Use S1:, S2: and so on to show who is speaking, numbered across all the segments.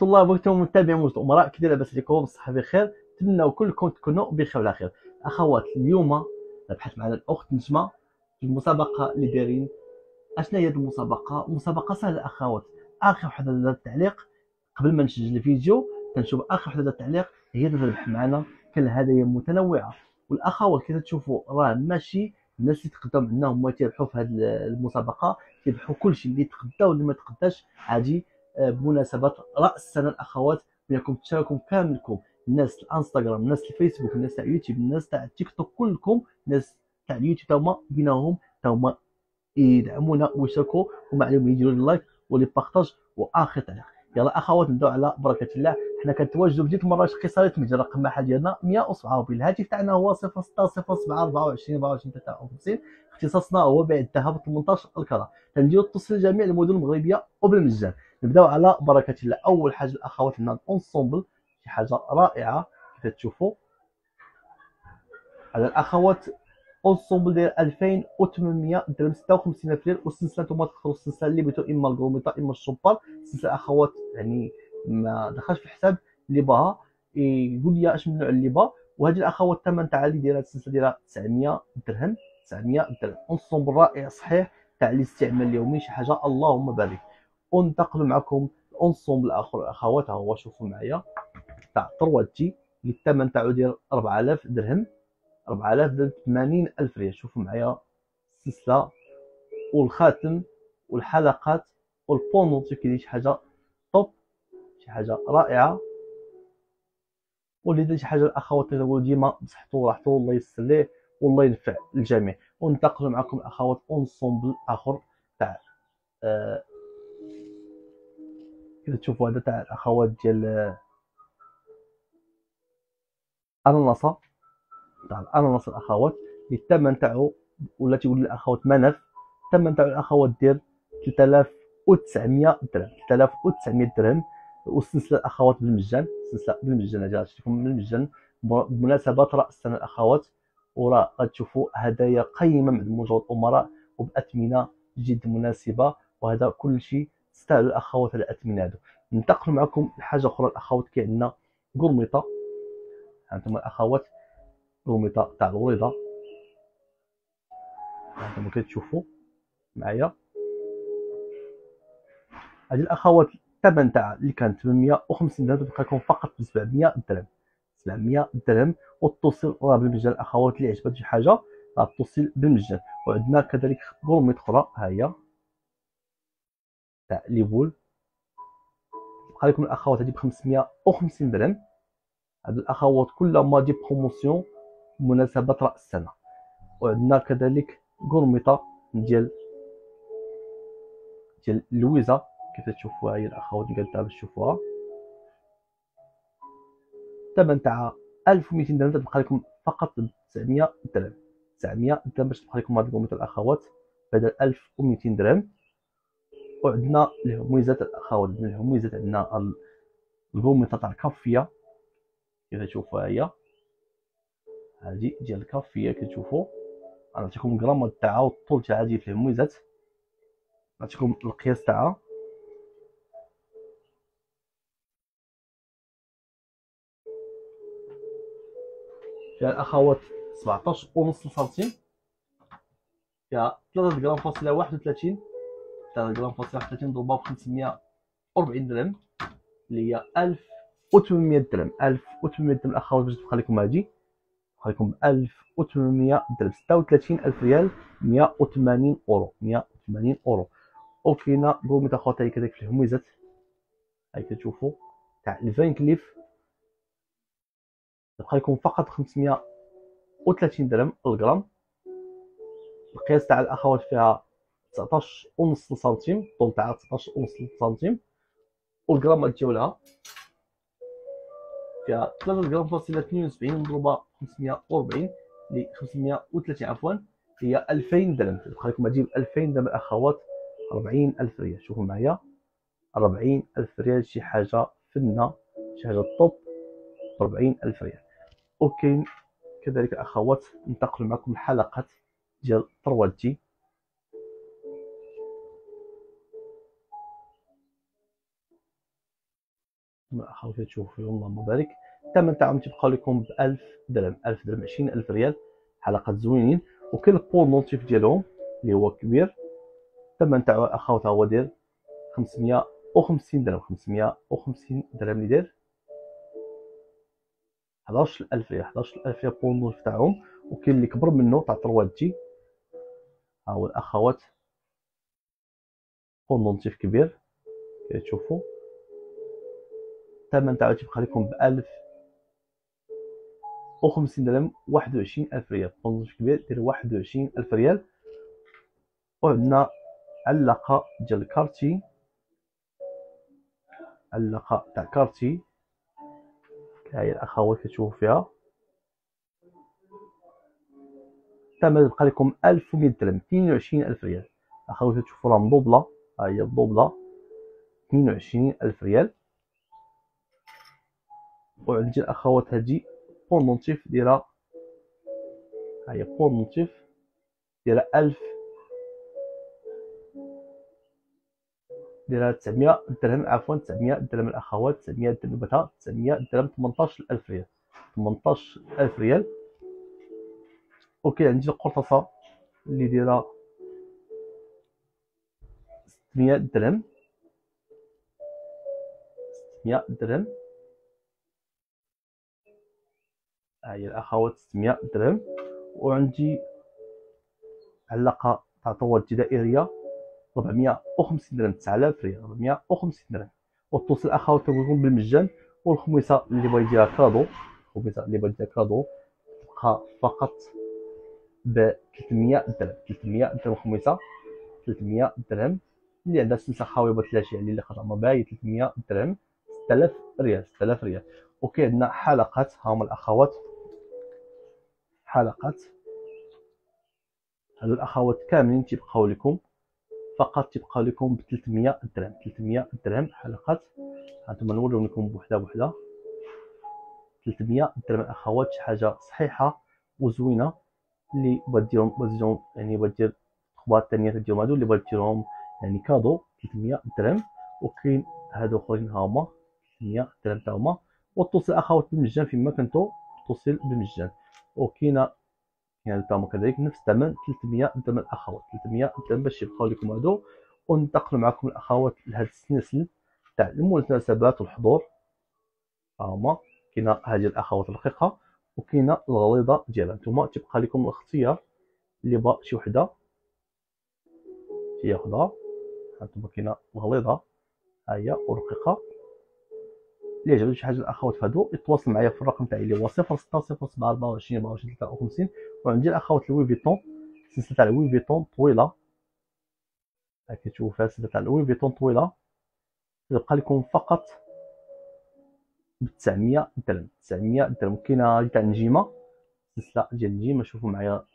S1: الطلاب وانتم متابعين موجة الامراء، كي لاباس عليكم؟ بالصحه بخير، نتمنى كلكم تكونوا بخير وعلى خير. اخوات، اليوم نبحث معنا الاخت نجمه في المسابقه اللي دايرين. اشنا هي المسابقه؟ مسابقه سهله اخوات. اخر وحده دارت التعليق قبل ما نسجل الفيديو تنشوف اخر وحده دارت التعليق هي اللي تربح معنا. كاين هدايا متنوعه، والاخوات كي تشوفوا راه ماشي الناس اللي تقداو عندنا هما تيربحوا في هذه المسابقه، تيربحوا كلشي اللي تقدا واللي ما تقداش عادي. بمناسبه راس السنه الاخوات، بينكم تشاركوا كاملكم، الناس الانستغرام، الناس الفيسبوك، الناس تاع اليوتيوب، الناس تاع التيك توك، كلكم الناس تاع اليوتيوب تاهما بينهم تاهما يدعمونا ويشاركوا، وما عليهم يديروا اللايك ولي بارطاج واخر تعليق. يلا اخوات نبداو على بركه الله. حنا كنتواجدوا بديت المره قصيره مجد رقم محل ديالنا 107، الهاتف تاعنا هو 0607 24 24 53. اختصاصنا هو بيع الذهب 18 الكره. تنديروا التصل لجميع المدن المغربيه وبالمجان. نبداو على بركه الله. اول حاجه الاخوات هنا اونسومبل، شي حاجه رائعه كيف تشوفوا. على الاخوات اونسومبل ديال 2800 درهم، 56 ريال. والسلسله نتوما تختاروا السلسله اللي بغيتو، اما الكروميطا اما الشوبار. السلسله اخوات يعني ما دخلش في الحساب، اللي باها يقول لي اش من نوع اللي با. وهذه الاخوات الثمن تاع اللي دايره السلسله ديالها 900 درهم. 900 درهم اونسومبل رائع صحيح تاع الاستعمال اليومي، شي حاجه اللهم بارك. وننتقل معكم الاونسومبل الاخر الاخوات، ها هو شوفوا معايا تاع طرواتي اللي الثمن تاعو ديال 4000 درهم. 4000 درهم 80000 ريال. شوفوا معايا السلسله والخاتم والحلقات والبونوتي، كيدير شي حاجه طوب، شي حاجه رائعه. واللي دار شي حاجه الاخوات كنقول ديما بصحتو وراحتو، الله يسر ليه والله ينفع الجميع. وننتقلوا معكم الاخوات اونسومبل اخر تاع كذا تشوفوا هذا تاع الاخوات ديال اناناسه، تاع الاناناس الاخوات اللي الثمن تاعو ولا تيقول الاخوات منف. الثمن تاع الاخوات ديال 3900 درهم. 3900 درهم. والسلسله الاخوات بالمجان، السلسله بالمجان، اجي نشوفكم بالمجان بمناسبه راس السنه الاخوات. وراه غتشوفوا هدايا قيمه من موجود الامراء وباثمنه جد مناسبه، وهذا كل شيء تستاهل الاخوات على الاثمنه هذو. ننتقل معكم لحاجه اخرى الاخوات، كاين عندنا قرميطه. هانتوما الاخوات قرميطه تاع الوريضه، هانتوما كتشوفوا معايا. هذه الاخوات الثمن تاع اللي كان 850 درهم تبقى لكم فقط ب 700 درهم. 700 درهم. والتوصيل راه بالمجان الاخوات، اللي عجبت شي حاجه راه التوصيل بالمجان. وعندنا كذلك غرميط اخرى، ها هي تاع ليفول، تبقى لكم الاخوات هذه ب 550 درهم. هاد الاخوات كلهم دي بروموسيون بمناسبه راس السنه. وعندنا كذلك غرميطه ديال لويزا كيف تشوفوها هي الاخوات، نقادها باش تشوفوها. الثمن تاع 1200 درهم تبقى لكم فقط ب 900 درهم. 900 درهم باش تبقى لكم هاد الكمبيوتر الاخوات بدل 1200 درهم. وعندنا الهميزات الاخوات، عندنا الهميزات، عندنا الكمبيوتر تاع الكافيه كيف تشوفوها هي. هادي ديال الكافيه كتشوفوا. نعطيكم الجرام تاعها والطول تاعها ديال الهميزات، نعطيكم القياس تاعها. فيها الاخوات 17 ونص سنتيم، فيها 3 غرام فاصلة 31. 3 غرام فاصلة 31 ضربها ب 540 درهم اللي هي 1800 درهم. 1800 درهم الاخوات باش تبقى لكم هادي، تبقى لكم ب 1800 درهم، 36000 ريال، 180 اورو. 180 اورو. وكاينه بروميت اخوات هي كذلك في الهميزات، هاي كتشوفوا تاع الفان كليف، تبقى لكم فقط 530 درهم الغرام. القياس تاع الاخوات فيها 19 ونص سنتيم، الطول تاعها 19 ونص سنتيم. والغرامات ديالها فيها 3 غرام فاصلة 72 مضروبه 540 ل 530 عفوا، هي 2000 درهم. تبقى لكم هذه ب 2000 درهم الاخوات، 40000 ريال. شوفوا معايا 40000 ريال، شي حاجه فنه، شي حاجه طوب. 40000 ريال. وكاين كذلك الاخوات ننتقل معكم الحلقات ديال طروالتي. هانتوما الاخوات تشوفوا فيهم اللهم بارك. الثمن تاعهم تيبقاو لكم ب 1000 درهم، 1000 درهم 20000 ريال. حلقات زوينين. وكاين البونونتيف ديالهم اللي هو كبير، الثمن تاعو الاخوات هو داير 550 درهم، 550 درهم اللي داير 11000 ريال، 11000 ريال بونونتيف تاعهم. وكاين اللي كبر منه تاع 3 جي، ها هو الاخوات بونونتيف كبير كتشوفوا. الثمن تاعو تيبقى لكم ب 1050 درهم، 21000 ريال. بونونتيف كبير داير 21000 ريال. وعندنا علاقه ديال الكارتي، علاقه تاع كارتي هاهي الاخوات كتشوفوا فيها. الثمن تبقى لكم 1100 درهم، 22000 ريال. اخوات تشوفوا راه مدوبله، ها هي مدوبله 22000 ريال. وعندي الاخوات هادي بونونتيف دايره، ها هي بونونتيف دايره 1000 دايره 900 درهم، عفوا 900 درهم الاخوات، 900 درهم بتاع 900 درهم، 18000 ريال، 18000 ريال. وكاين عندي القرطاسه اللي دايره 600 درهم، 600 درهم. ها هي الاخوات 600 درهم. وعندي علاقه تاع طوات دائريه 450 درهم، 9000 ريال، 450 درهم. والتوصيل الاخوات تكون بالمجان. والخميسه اللي بغا يديرها كادو، الخميسه اللي بغا يديرها كادو تبقى فقط ب 300 درهم، 300 درهم خميسه، 300 درهم. اللي عندها سلسله خاويه بغات تلاشي عليه اللي خاطر ما باغي 300 درهم، 6000 ريال، 6000 ريال. وكاين عندنا حلقات، ها هما الاخوات حلقات، هادو الاخوات كاملين تيبقاو لكم فقط، تيبقاو لكم ب 300 درهم، 300 درهم حلقات. هانتوما نوريهم لكم بوحده بوحده. 300 درهم الاخوات، شي حاجه صحيحه وزوينه. اللي بغات ديرهم يعني بغات دير اخبار ثانيه ديالهم هادو اللي بغات ديرهم يعني كادو 300 درهم. وكاين هادو اخرين ها هما 300 درهم تا هما. والتوصيل اخوات بالمجان فيما كنتو، التوصيل بالمجان. وكاينه يعني تا هما كذلك نفس الثمن 300 درهم الاخوات، 300 درهم باش يبقاو لكم هادو. وننتقل معكم الاخوات لهاد السلسل تاع المناسبات والحضور. ها هما كاينه هذه الاخوات الرقيقه، وكاينه الغليظه ديالها. نتوما تيبقى لكم الاختيار اللي بغا شي وحده تياخذها. هانتوما كاينه الغليظه ها هي ورقيقه. اللي عجبو شي حاجه الاخوات فهادو يتواصل معايا في الرقم تاعي اللي هو 06 07 24 24 53. وعندي الاخوات لوي فيتون، السلسله تاع لوي فيتون طويله، ها كتشوفوا فيها السلسله تاع لوي فيتون طويله، تبقى لكم فقط ب 900 درهم، 900 درهم. كاينه تاع النجيمه، السلسله ديال النجيمه شوفوا معايا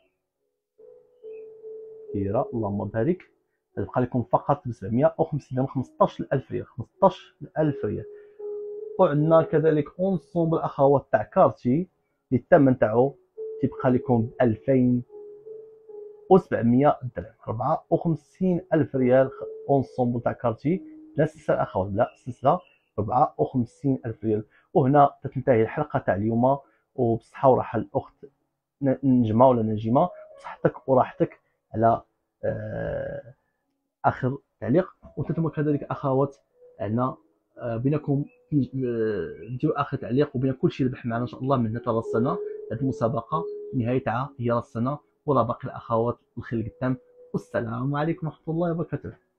S1: كبيره اللهم بارك، تبقى لكم فقط ب 750 درهم، 15000 ريال، 15000 ريال. وعندنا كذلك اونسومبل اخوات تاع كارتي اللي الثمن تاعو تيبقى لكم ب 2700 درهم، 54000 ريال. اونسومبل تاع كارتي لا سلسله اخوات، لا سلسله، 54000 ريال. وهنا تنتهي الحلقه تاع اليوم، وبصحه وراحه الاخت نجمه ولا نجمه، بصحتك وراحتك على اخر تعليق. وانتم كذلك اخوات عندنا بينكم ديروا اخر تعليق، وبين كلشي ربح معنا ان شاء الله من هنا حتى راس السنه. هذه المسابقه نهايتها هي راس السنه، ولا باقي الاخوات الخير القدام. والسلام عليكم ورحمه الله وبركاته.